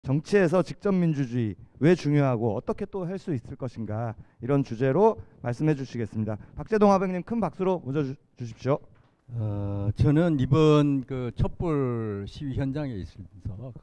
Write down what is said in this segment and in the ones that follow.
정치에서 직접 민주주의 왜 중요하고 어떻게 또 할 수 있을 것인가, 이런 주제로 말씀해 주시겠습니다. 박재동 화백님 큰 박수로 모셔 주십시오. 저는 이번 그 촛불 시위 현장에 있으면서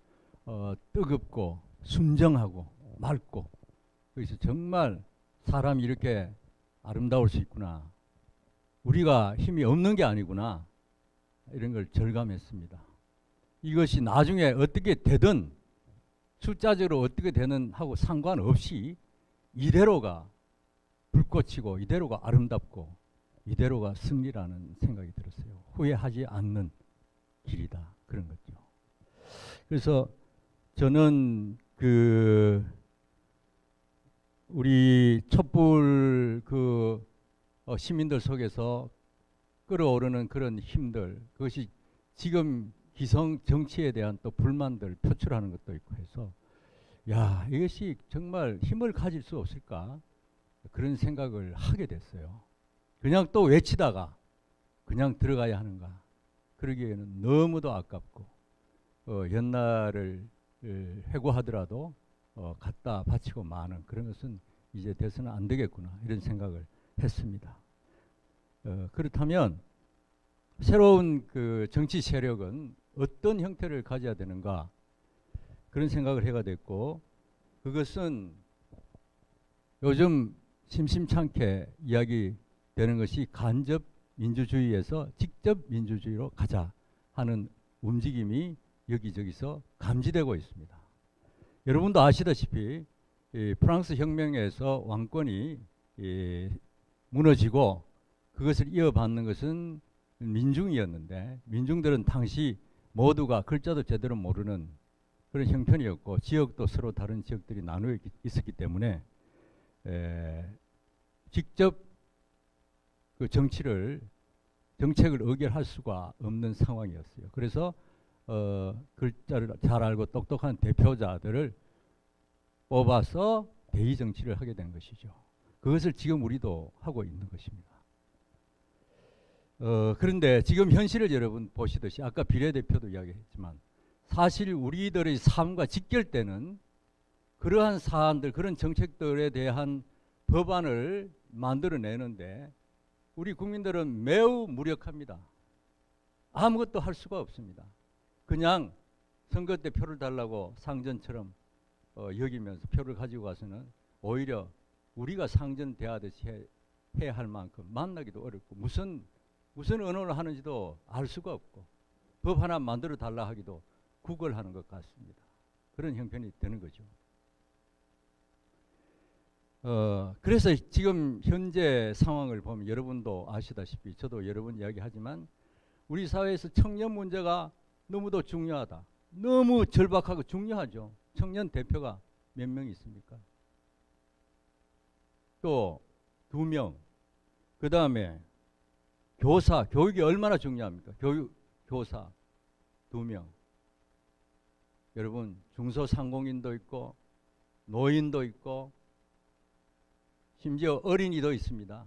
뜨겁고 순정하고 맑고, 그래서 정말 사람이 이렇게 아름다울 수 있구나, 우리가 힘이 없는 게 아니구나, 이런 걸 절감했습니다. 이것이 나중에 어떻게 되든, 숫자적으로 어떻게 되는 하고 상관없이 이대로가 불꽃이고 이대로가 아름답고 이대로가 승리라는 생각이 들었어요. 후회하지 않는 길이다, 그런 거죠. 그래서 저는 우리 촛불 시민들 속에서 끓어오르는 그런 힘들, 그것이 지금 기성 정치에 대한 또 불만들 표출하는 것도 있고 해서, 야, 이것이 정말 힘을 가질 수 없을까, 그런 생각을 하게 됐어요. 그냥 또 외치다가 그냥 들어가야 하는가, 그러기에는 너무도 아깝고, 옛날을 회고하더라도 갖다 바치고 마는 그런 것은 이제 돼서는 안 되겠구나, 이런 생각을 했습니다. 그렇다면 새로운 그 정치 세력은 어떤 형태를 가져야 되는가, 그런 생각을 해가 됐고, 그것은 요즘 심심찮게 이야기되는 것이 간접 민주주의에서 직접 민주주의로 가자 하는 움직임이 여기저기서 감지되고 있습니다. 여러분도 아시다시피 프랑스 혁명에서 왕권이 무너지고 그것을 이어받는 것은 민중이었는데, 민중들은 당시 모두가 글자도 제대로 모르는 그런 형편이었고, 지역도 서로 다른 지역들이 나누어 있었기 때문에 직접 그 정책을 의결할 수가 없는 상황이었어요. 그래서 글자를 잘 알고 똑똑한 대표자들을 뽑아서 대의 정치를 하게 된 것이죠. 그것을 지금 우리도 하고 있는 것입니다. 그런데 지금 현실을 여러분 보시듯이, 아까 비례대표도 이야기했지만, 사실 우리들의 삶과 직결되는 그러한 사안들, 그런 정책들에 대한 법안을 만들어내는데 우리 국민들은 매우 무력합니다. 아무것도 할 수가 없습니다. 그냥 선거 때 표를 달라고 상전처럼 여기면서 표를 가지고 가서는 오히려 우리가 상전대하듯이 해야 할 만큼 만나기도 어렵고, 무슨 언어를 하는지도 알 수가 없고, 법 하나 만들어 달라 하기도 구걸하는 것 같습니다. 그런 형편이 되는 거죠. 그래서 지금 현재 상황을 보면 여러분도 아시다시피, 저도 여러 번 이야기하지만, 우리 사회에서 청년 문제가 너무도 중요하다. 너무 절박하고 중요하죠. 청년 대표가 몇 명 있습니까? 또 2명. 그 다음에 교육이 얼마나 중요합니까? 교사 2명. 여러분, 중소상공인도 있고 노인도 있고 심지어 어린이도 있습니다.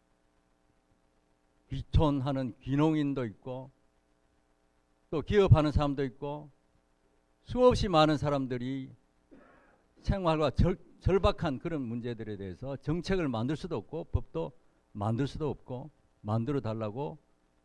귀촌하는 귀농인도 있고 또 기업하는 사람도 있고, 수없이 많은 사람들이 생활과 절박한 그런 문제들에 대해서 정책을 만들 수도 없고 법도 만들 수도 없고, 만들어 달라고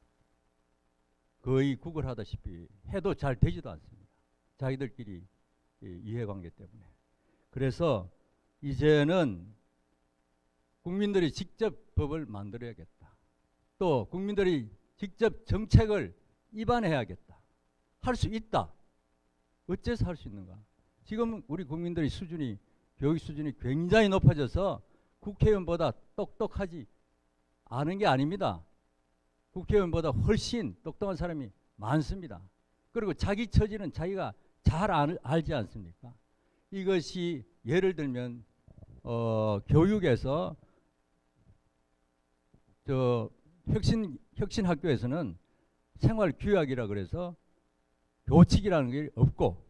거의 구걸하다시피 해도 잘 되지도 않습니다. 자기들끼리 이해관계 때문에. 그래서 이제는 국민들이 직접 법을 만들어야겠다. 또 국민들이 직접 정책을 입안해야겠다. 할 수 있다. 어째서 할 수 있는가? 지금 우리 국민들의 교육 수준이 굉장히 높아져서 국회의원보다 똑똑하지 않은 게 아닙니다. 국회의원보다 훨씬 똑똑한 사람이 많습니다. 그리고 자기 처지는 자기가 잘 알지 않습니까? 이것이 예를 들면 교육에서 혁신학교에서는 생활규약이라 그래서 교칙이라는 게 없고,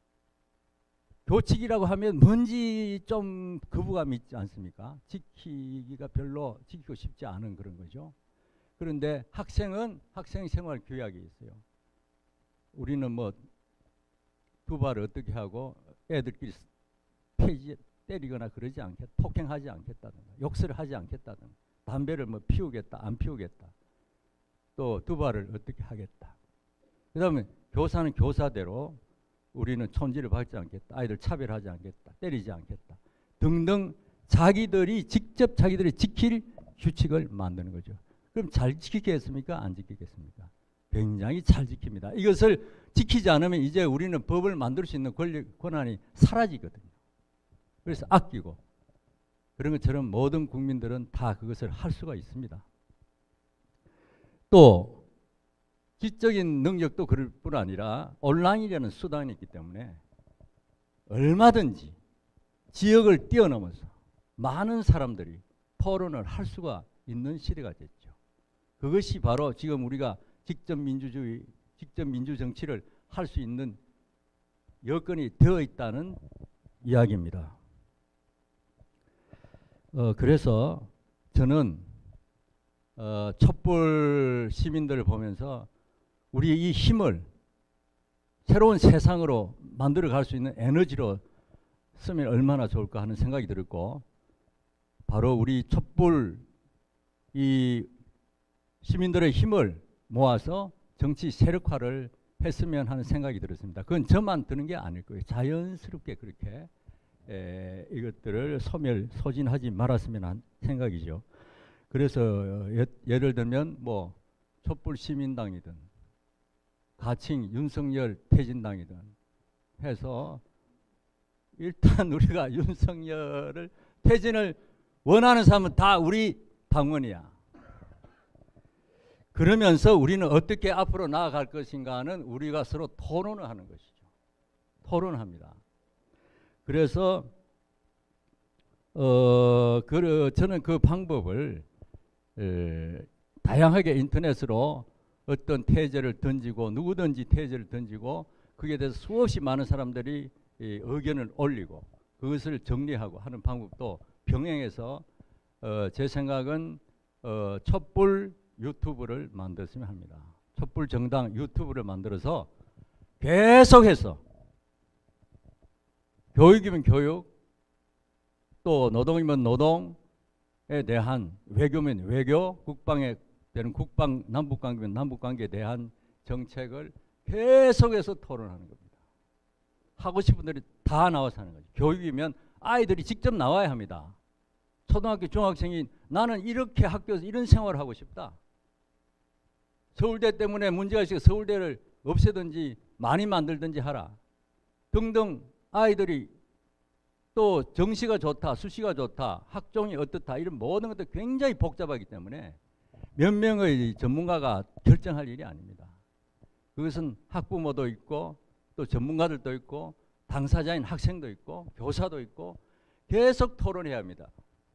교칙이라고 하면 뭔지 좀 거부감이 있지 않습니까? 지키고 싶지 않은 그런 거죠. 그런데 학생 생활 규약이 있어요. 우리는 뭐 두발을 어떻게 하고 애들끼리 폐지 때리거나 그러지 않겠다, 폭행하지 않겠다든가, 욕설을 하지 않겠다든가, 담배를 뭐 피우겠다, 안 피우겠다, 또 두발을 어떻게 하겠다. 그 다음에 교사는 교사대로 우리는 촌지를 받지 않겠다, 아이들 차별하지 않겠다, 때리지 않겠다 등등 자기들이 직접 자기들이 지킬 규칙을 만드는 거죠. 그럼 잘 지키겠습니까? 안 지키겠습니까? 굉장히 잘 지킵니다. 이것을 지키지 않으면 이제 우리는 법을 만들 수 있는 권한이 사라지거든요. 그래서 아끼고 그런 것처럼 모든 국민들은 다 그것을 할 수가 있습니다. 또 지적인 능력도 그럴 뿐 아니라 온라인이라는 수단이 있기 때문에 얼마든지 지역을 뛰어넘어서 많은 사람들이 토론을 할 수가 있는 시대가 됐죠. 그것이 바로 지금 우리가 직접 민주주의, 직접 민주정치를 할 수 있는 여건이 되어 있다는 이야기입니다. 그래서 저는 촛불 시민들을 보면서 우리의 이 힘을 새로운 세상으로 만들어 갈 수 있는 에너지로 쓰면 얼마나 좋을까 하는 생각이 들었고, 바로 우리 촛불 이 시민들의 힘을 모아서 정치 세력화를 했으면 하는 생각이 들었습니다. 그건 저만 드는 게 아닐 거예요. 자연스럽게 그렇게 이것들을 소진하지 말았으면 하는 생각이죠. 그래서 예를 들면 뭐 촛불 시민당이든 가칭 윤석열 퇴진당이든 해서 일단 우리가 윤석열을 퇴진을 원하는 사람은 다 우리 당원이야. 그러면서 우리는 어떻게 앞으로 나아갈 것인가는 우리가 서로 토론을 하는 것이죠. 토론합니다. 그래서 저는 그 방법을 다양하게 인터넷으로 어떤 테이저를 던지고 누구든지 테이저를 던지고 그에 대해서 수없이 많은 사람들이 의견을 올리고 그것을 정리하고 하는 방법도 병행해서 제 생각은 촛불 유튜브를 만들었으면 합니다. 촛불 정당 유튜브를 만들어서 계속해서 교육이면 교육, 또 노동이면 노동에 대한, 외교면 외교, 국방에 대한 국방, 남북관계면 남북관계에 대한 정책을 계속해서 토론하는 겁니다. 하고 싶은 분들이 다 나와서 하는 거죠. 교육이면 아이들이 직접 나와야 합니다. 초등학교, 중학생이 나는 이렇게 학교에서 이런 생활을 하고 싶다. 서울대 때문에 문제가 있으니까 서울대를 없애든지 많이 만들든지 하라. 등등 아이들이 또 정시가 좋다, 수시가 좋다, 학종이 어떻다 이런 모든 것도 굉장히 복잡하기 때문에 몇 명의 전문가가 결정할 일이 아닙니다. 그것은 학부모도 있고 또 전문가들도 있고 당사자인 학생도 있고 교사도 있고 계속 토론해야 합니다.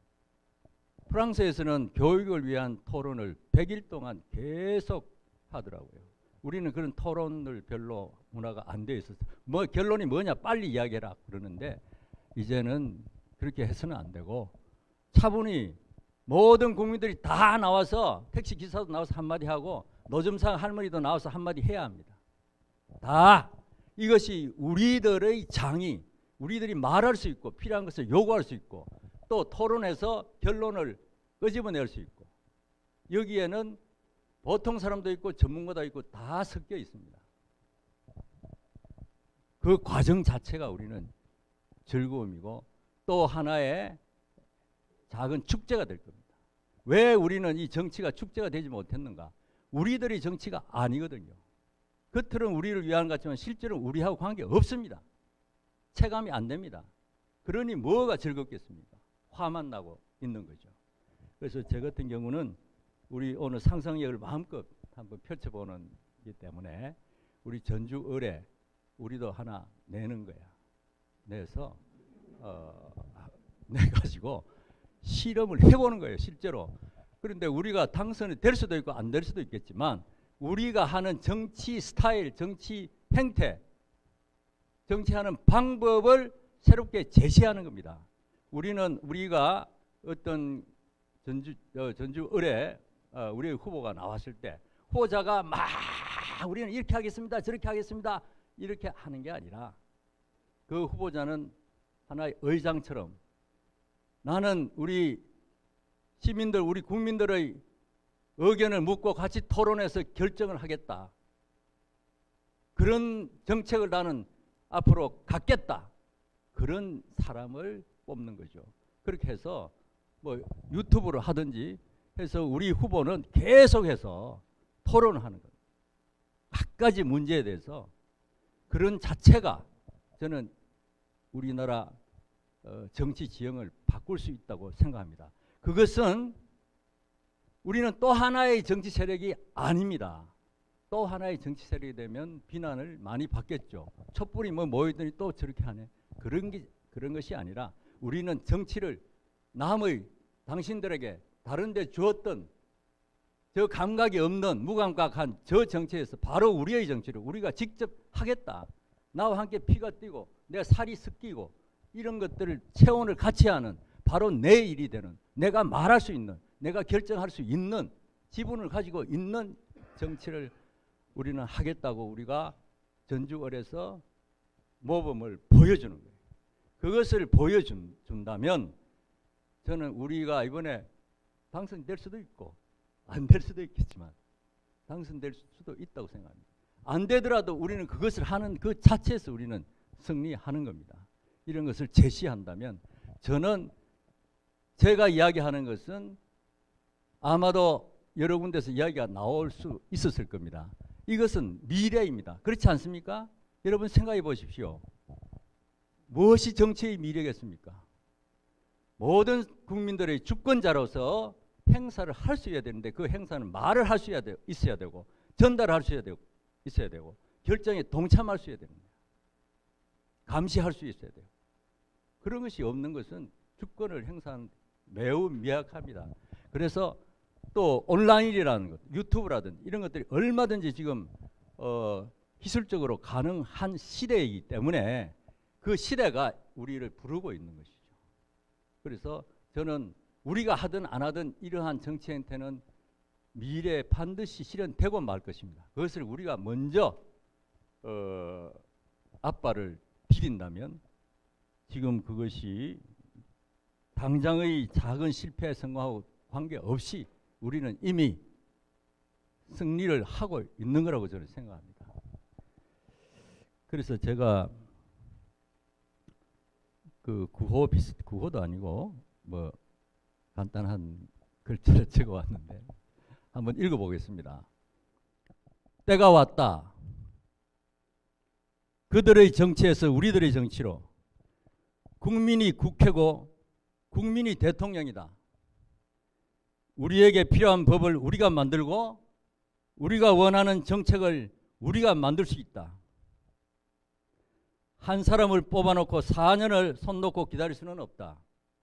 프랑스에서는 교육을 위한 토론을 100일 동안 계속 하더라고요. 우리는 그런 토론을 별로 문화가 안 돼 있어서 뭐 결론이 뭐냐 빨리 이야기해라 그러는데 이제는 그렇게 해서는 안 되고 차분히 모든 국민들이 다 나와서 택시 기사도 나와서 한마디 하고 노점상 할머니도 나와서 한마디 해야 합니다. 다 이것이 우리들의 장이, 우리들이 말할 수 있고 필요한 것을 요구할 수 있고 또 토론해서 결론을 끄집어낼 수 있고 여기에는 보통 사람도 있고 전문가도 있고 다 섞여 있습니다. 그 과정 자체가 우리는 즐거움이고 또 하나의 작은 축제가 될 겁니다. 왜 우리는 이 정치가 축제가 되지 못했는가? 우리들이 정치가 아니거든요. 겉으로는 우리를 위한 것 같지만 실제로는 우리하고 관계 없습니다. 체감이 안 됩니다. 그러니 뭐가 즐겁겠습니까? 화만 나고 있는 거죠. 그래서 제 같은 경우는 우리 오늘 상상력을 마음껏 한번 펼쳐보는 기 때문에 우리 전주 을에 우리도 하나 내는 거야. 내서 내가지고 실험을 해보는 거예요. 실제로. 그런데 우리가 당선이 될 수도 있고 안 될 수도 있겠지만 우리가 하는 정치 스타일, 정치 행태, 정치하는 방법을 새롭게 제시하는 겁니다. 우리가 어떤 전주 을에 우리 후보가 나왔을 때 후보자가 막 우리는 이렇게 하겠습니다, 저렇게 하겠습니다 이렇게 하는 게 아니라 그 후보자는 하나의 의장처럼 나는 우리 시민들, 우리 국민들의 의견을 묻고 같이 토론해서 결정을 하겠다. 그런 정책을 나는 앞으로 갖겠다. 그런 사람을 뽑는 거죠. 그렇게 해서 뭐 유튜브를 하든지 해서 우리 후보는 계속해서 토론하는 거예요. 각가지 문제에 대해서 그런 자체가 저는 우리나라 정치 지형을 바꿀 수 있다고 생각합니다. 그것은 우리는 또 하나의 정치 세력이 아닙니다. 또 하나의 정치 세력이 되면 비난을 많이 받겠죠. 촛불이 뭐 모이더니 또 저렇게 하네. 그런 것이 아니라 우리는 정치를 남의 당신들에게 다른 데 주었던 저 감각이 없는 무감각한 저 정치에서 바로 우리의 정치를 우리가 직접 하겠다. 나와 함께 피가 뛰고 내 살이 섞이고 이런 것들을 체온을 같이 하는 바로 내 일이 되는 내가 말할 수 있는 내가 결정할 수 있는 지분을 가지고 있는 정치를 우리는 하겠다고 우리가 전주을에서 모범을 보여주는 거예요. 그것을 보여준다면 저는 우리가 이번에 당선될 수도 있고 안 될 수도 있겠지만 당선될 수도 있다고 생각합니다. 안 되더라도 우리는 그것을 하는 그 자체에서 우리는 승리하는 겁니다. 이런 것을 제시한다면 저는 제가 이야기하는 것은 아마도 여러 군데서 이야기가 나올 수 있었을 겁니다. 이것은 미래입니다. 그렇지 않습니까? 여러분 생각해 보십시오. 무엇이 정치의 미래겠습니까? 모든 국민들의 주권자로서 행사를 할 수 있어야 되는데 그 행사는 말을 할 수 있어야 되고 전달할 수 있어야 되고 결정에 동참할 수 있어야 됩니다. 감시할 수 있어야 돼요. 그런 것이 없는 것은 주권을 행사하는 매우 미약합니다. 그래서 또 온라인이라는 것, 유튜브라든지 이런 것들이 얼마든지 지금 기술적으로 가능한 시대이기 때문에 그 시대가 우리를 부르고 있는 것이죠. 그래서 저는 우리가 하든 안 하든 이러한 정치 행태는 미래에 반드시 실현되고 말 것입니다. 그것을 우리가 먼저 앞발을 디딘다면 지금 그것이 당장의 작은 실패에 성공하고 관계없이 우리는 이미 승리를 하고 있는 거라고 저는 생각합니다. 그래서 제가 그 구호도 아니고 뭐 간단한 글자를 적어왔는데 한번 읽어보겠습니다. 때가 왔다. 그들의 정치에서 우리들의 정치로 국민이 국회고 국민이 대통령이다. 우리에게 필요한 법을 우리가 만들고 우리가 원하는 정책을 우리가 만들 수 있다. 한 사람을 뽑아놓고 4년을 손 놓고 기다릴 수는 없다.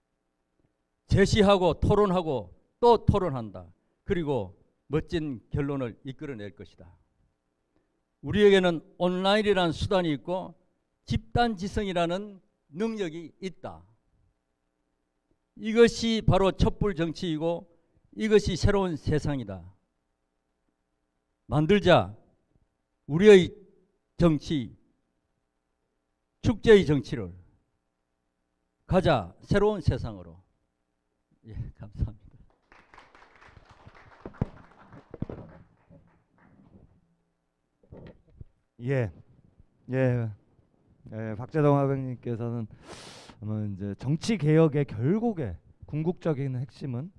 제시하고 토론하고 또 토론한다. 그리고 멋진 결론을 이끌어낼 것이다. 우리에게는 온라인이라는 수단이 있고 집단지성이라는 능력이 있다. 이것이 바로 촛불 정치이고 이것이 새로운 세상이다. 만들자. 우리의 정치, 축제의 정치를 가자. 새로운 세상으로. 예, 감사합니다. 예, 박재동 화백님께서는 이제 정치 개혁의 결국에 궁극적인 핵심은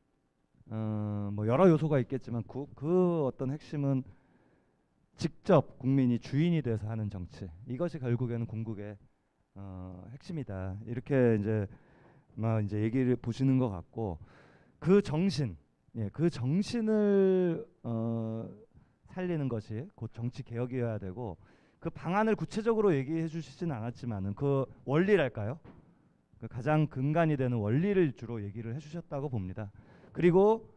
뭐 여러 요소가 있겠지만 그 어떤 핵심은 직접 국민이 주인이 돼서 하는 정치, 이것이 결국에는 궁극의 핵심이다. 이렇게 이제 얘기를 보시는 것 같고, 그 정신, 그 정신을 살리는 것이 곧 정치 개혁이어야 되고, 그 방안을 구체적으로 얘기해 주시진 않았지만은 그 원리랄까요? 그 가장 근간이 되는 원리를 주로 얘기를 해주셨다고 봅니다. 그리고